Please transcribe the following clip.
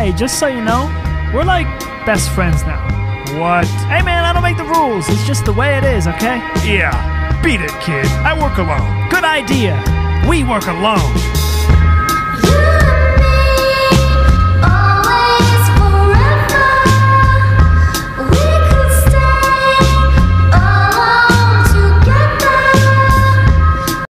Hey, just so you know, we're like best friends now. What? Hey man, I don't make the rules. It's just the way it is, okay? Yeah, beat it, kid. I work alone. Good idea. We work alone.